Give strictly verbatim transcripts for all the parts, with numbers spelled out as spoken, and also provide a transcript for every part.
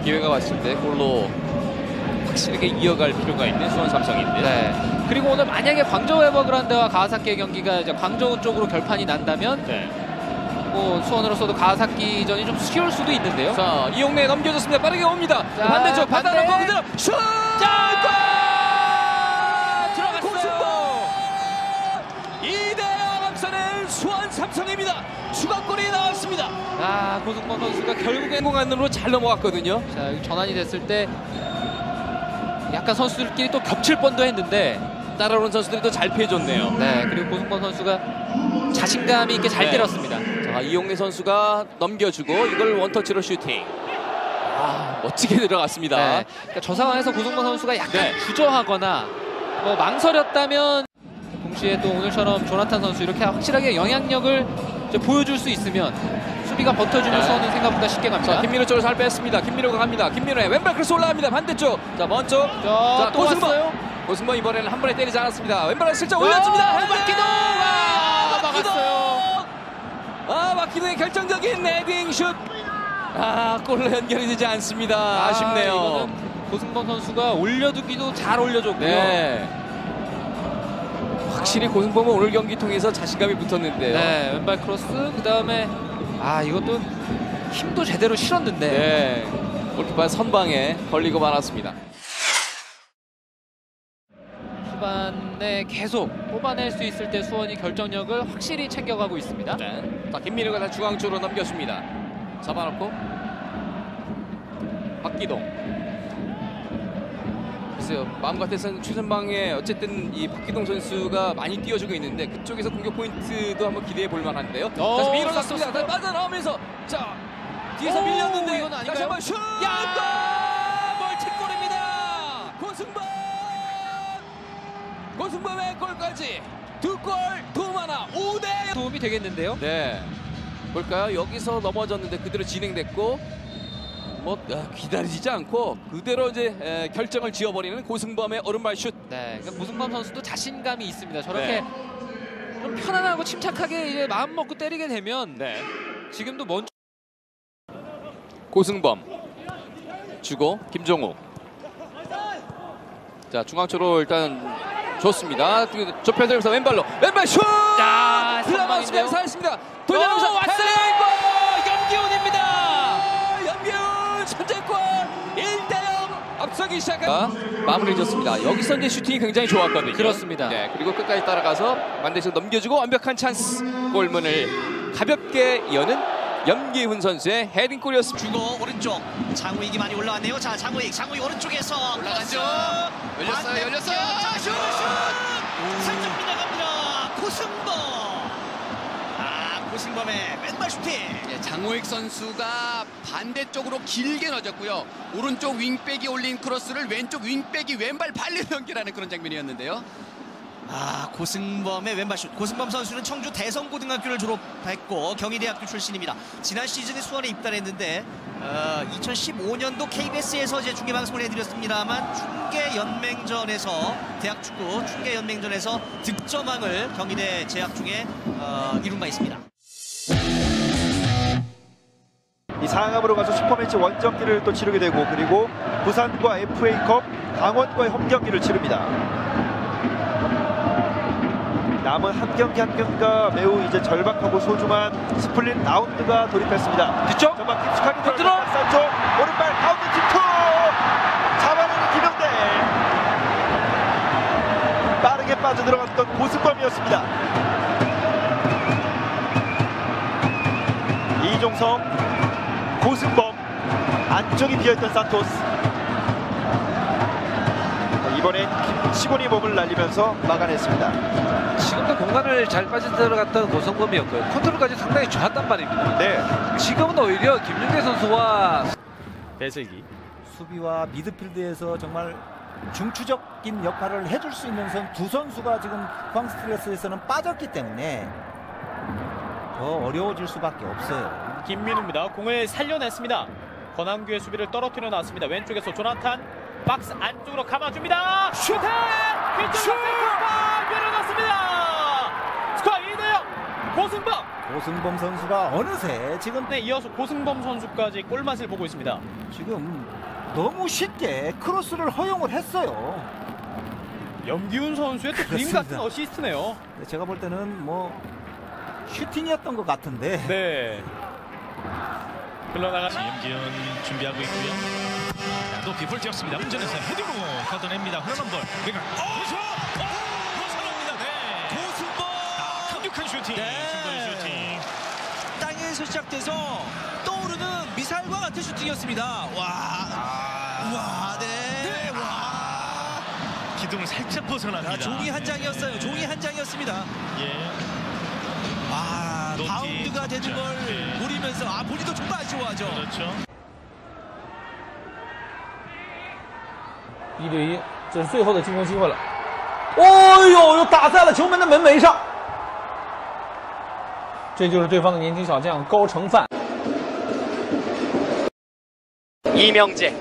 기회가 왔을 때 골로 확실하게 이어갈 필요가 있는 수원 삼성인데. 네. 그리고 오늘 만약에 광저우 에버그란데와 가와사키의 경기가 이제 광저우 쪽으로 결판이 난다면 네. 뭐 수원으로서도 가와사키전이 좀 쉬울 수도 있는데요. 자, 이용래 넘겨줬습니다. 빠르게 옵니다. 자, 반대쪽 반대. 받아놓고 그대로 슛! 자, 골! 들어갔어요. 이 대 영 앞서는 수원 삼성입니다. 추가골이 나왔습니다. 아, 고승범 선수가 결국엔 공간으로 잘 넘어갔거든요. 자, 전환이 됐을 때 약간 선수들끼리 또 겹칠 뻔도 했는데 따라오는 선수들이 또 잘 피해줬네요. 네, 그리고 고승범 선수가 자신감 있게 잘 네. 때렸습니다. 자, 이용래 선수가 넘겨주고 이걸 원터치로 슈팅. 아, 멋지게 들어갔습니다. 네, 그러니까 저 상황에서 고승범 선수가 약간 네. 주저하거나 뭐 망설였다면 동시에 또 오늘처럼 조나탄 선수 이렇게 확실하게 영향력을 이제 보여줄 수 있으면 수비가 버텨주는 네. 수원은 생각보다 쉽게 갑니다. 자, 김민호 쪽으로 잘 뺐습니다. 김민호가 갑니다. 김민호의 왼발 크로스 올라갑니다. 반대쪽. 자, 먼저. 자, 또 고승범. 왔어요. 고승범 이번에는 한 번에 때리지 않았습니다. 왼발을 슬쩍 올려줍니다. 막기동! 아, 막았어요. 아, 막기동의 결정적인 헤딩 슛. 아, 골로 연결이 되지 않습니다. 아, 아쉽네요. 이거는 고승범 선수가 올려두기도 잘 올려줬고요. 네. 확실히 고승범은 오늘 경기 통해서 자신감이 붙었는데요. 네, 왼발 크로스 그 다음에 아 이것도 힘도 제대로 실었는데 네. 골키퍼 선방에 걸리고 말았습니다. 후반에 계속 뽑아낼 수 있을 때 수원이 결정력을 확실히 챙겨가고 있습니다. 네. 자, 김민우가 다 중앙 쪽으로 넘겨줍니다. 잡아놓고 박기동. 글쎄요, 마음 같아서는 최전방에 어쨌든 이 박기동 선수가 많이 띄워주고 있는데 그쪽에서 공격 포인트도 한번 기대해 볼 만한데요. 오, 다시 밀어놨습니다. 쐈었어요. 빠져나오면서 자 뒤에서 오, 밀렸는데 이건 아닌가요? 다시 한번 슛! 야! 멀티골입니다. 고승범! 고승범의 골까지 두 골 두 하나 오 대 영. 도움이 되겠는데요. 네, 볼까요? 여기서 넘어졌는데 그대로 진행됐고 뭐 아, 기다리지 않고 그대로 이제 에, 결정을 지어버리는 고승범의 오른발 슛. 네, 그러니까 고승범 선수도 자신감이 있습니다. 저렇게 네. 좀 편안하고 침착하게 이제 마음 먹고 때리게 되면 네. 지금도 먼저 고승범 주고 김종욱. 자, 중앙쪽으로 일단 줬습니다. 좁혀들면서 왼발로 왼발 슛! 자, 흘러나왔습니다. 살았습니다. 돌려놓으면서 오, 왔어요! 헤딩! 염기훈입니다. 연비훈 선제골 일 대 영 앞서기 시작한 마무리 졌습니다. 여기서 이제 슈팅이 굉장히 좋았거든요. 그렇습니다. 네, 그리고 끝까지 따라가서 반대쪽 넘겨주고 완벽한 찬스 골문을 가볍게 여는 염기훈 선수의 헤딩골이었습니다. 주고 오른쪽 장우익이 많이 올라왔네요. 자, 장우익 장우익 오른쪽에서 올라가죠. 열렸어요, 열렸어요. 자, 슛! 슛! 살짝 빗나갑니다. 고승범. 아, 고승범의 왼발 슈팅. 예, 장호익 선수가 반대쪽으로 길게 넣어줬고요. 오른쪽 윙백이 올린 크로스를 왼쪽 윙백이 왼발 발로 연결하는 그런 장면이었는데요. 아, 고승범의 왼발 슛. 고승범 선수는 청주 대성고등학교를 졸업했고 경희대학교 출신입니다. 지난 시즌에 수원에 입단했는데 어, 이천십오 년도 케이비에스에서 이제 중계 방송을 해드렸습니다만 중계 연맹전에서 대학 축구 중계 연맹전에서 득점왕을 경희대 재학 중에 어, 이룬 바 있습니다. 이 상암으로 가서 슈퍼매치 원정기를 또 치르게 되고 그리고 부산과 에프에이컵 강원과의 홈경기를 치릅니다. 남은 한 경기 한 경기가 매우 이제 절박하고 소중한 스플릿 라운드가 돌입했습니다. 뒤쪽 전방 깊숙하게 들어! 들어간 박스 안쪽 오른발 가운데 집투 잡아내는 김영대 빠르게 빠져들어갔던 고승범이었습니다. 이종성 고승범 안쪽이 비어있던 산토스 이번엔 김치곤이 몸을 날리면서 막아냈습니다. 지금도 공간을 잘 빠져들어갔던 고승범이었고요. 컨트롤까지 상당히 좋았단 말입니다. 네, 지금은 오히려 김윤대 선수와 배슬기 수비와 미드필드에서 정말 중추적인 역할을 해줄 수 있는 선 두 선수가 지금 광스트레스에서는 빠졌기 때문에 더 어려워질 수밖에 없어요. 김민우입니다. 공을 살려냈습니다. 권한규의 수비를 떨어뜨려 놨습니다. 왼쪽에서 조나탄 박스 안쪽으로 감아줍니다. 슈팅! 뒤쪽으로 센터볼 밀어넣습니다. 스코어 이 대 영 고승범 고승범 선수가 어느새 지금 네, 이어서 고승범 선수까지 골맛을 보고 있습니다. 지금 너무 쉽게 크로스를 허용을 했어요. 염기훈 선수의 또 그림 그렇습니다. 같은 어시스트네요. 제가 볼 때는 뭐 슈팅이었던 것 같은데. 네. 흘러나가. 염기훈 준비하고 있고요. 자, 높이 볼 뛰었습니다. 운전에서 헤딩으로 걷어냅니다. 흐르는 볼. 외곽. 어, 저! 어! 벗어납니다. 네. 고승범. 아, 강력한 슈팅. 중거리 슈팅. 땅에서 시작돼서 떠오르는 미사일과 같은 슈팅이었습니다. 와, 와, 네, 와. 기둥을 살짝 벗어납니다. 아, 종이 한 장이었어요. 종이 한 장이었습니다. 예. 와, 높이 바운드가 되는 쳤죠. 걸 네. 노리면서 아, 본인도 정말 아쉬워하죠. 그렇죠. 一对一，这是最后的进攻机会了。哦呦，又打在了球门的门楣上。这就是对方的年轻小将高承范。 이명재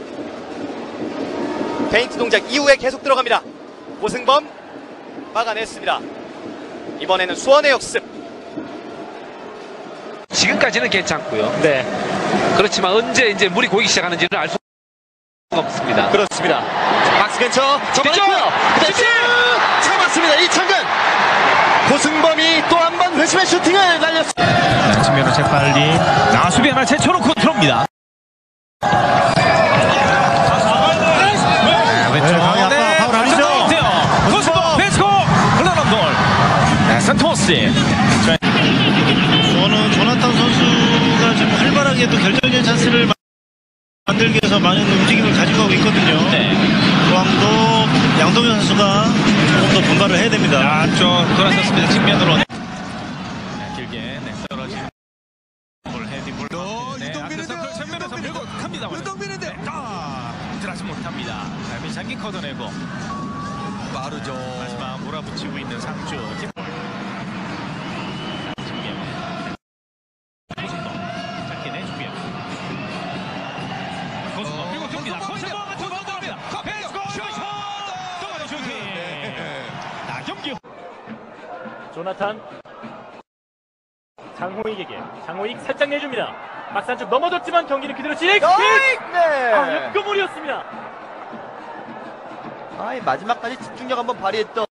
페인트 동작 이후에 계속 들어갑니다. 고승범 막아냈습니다. 이번에는 수원의 역습. 지금까지는 괜찮고요. 네. 그렇지만 언제 이제 물이 고이기 시작하는지는 알 수가 없습니다. 그렇습니다. 박스 근처 접어냈고요. 슛! 잡았습니다. 이창근. 고승범이 또 한 번 회심의 슈팅을 날렸습니다. 측면으로 재빨리 나 수비 하나 제쳐놓고 들어옵니다. 왼쪽 네, 파울 아니죠? 고승범 베스코 흘러난 볼. 네, 산토스. 저는 조나탄 선수가 좀 활발하게 또 결정적인 찬스를 만들기 위해서 많은 움직임을 가지고 가고 있거든요. 네. 또한도 양동현 선수가 조금 더 분발을 해야 됩니다. 아, 좀 돌아섰습니다. 측면으로. 네, 길게 네, 떨어지는 볼 헤딩 볼. 네, 이동빈인데요. 측면에서 밀고 갑니다. 이동빈인데. 네, 아, 들어가지 못합니다. 민상기 걷어내고. 빠르죠. 마지막 몰아붙이고 있는 상주. 고승범 짧게 내주고요. 고승범 밀고 듭니다. 고승범 고승범 갑니다. 베스코 슛! 또 하나 슈팅. 나경규. 조나탄. 장호익에게. 장호익 살짝 내줍니다. 박스 안쪽 넘어졌지만 경기는 그대로 진행. 네. 아, 역금물이었습니다. 아이, 마지막까지 집중력 한번 발휘했던